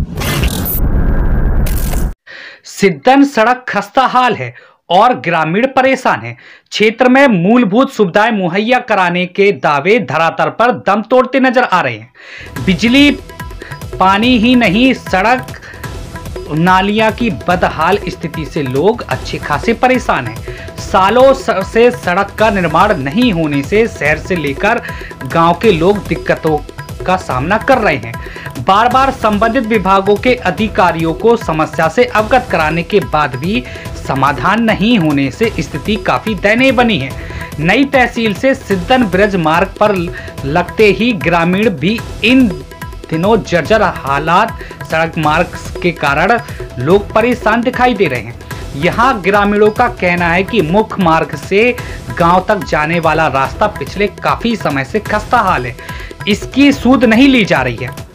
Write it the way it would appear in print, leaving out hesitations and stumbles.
सिद्दन सड़क खस्ता हाल है और ग्रामीण परेशान हैं। क्षेत्र में मूलभूत सुविधाएं मुहैया कराने के दावे धरातल पर दम तोड़ते नजर आ रहे हैं। बिजली, पानी ही नहीं, सड़क नालियां की बदहाल स्थिति से लोग अच्छे खासे परेशान हैं। सालों से सड़क का निर्माण नहीं होने से शहर से लेकर गांव के लोग दिक्कतों का सामना कर रहे हैं। बार बार संबंधित विभागों के अधिकारियों को समस्या से अवगत कराने के बाद भी समाधान नहीं होने से स्थिति काफी दयनीय बनी है। नई तहसील से सिद्दन ब्रिज मार्ग पर लगते ही ग्रामीण भी इन दिनों जर्जर हालात सड़क मार्ग के कारण लोग परेशान दिखाई दे रहे हैं। यहाँ ग्रामीणों का कहना है कि मुख्य मार्ग से गांव तक जाने वाला रास्ता पिछले काफी समय से खस्ता हाल है, इसकी सूद नहीं ली जा रही है।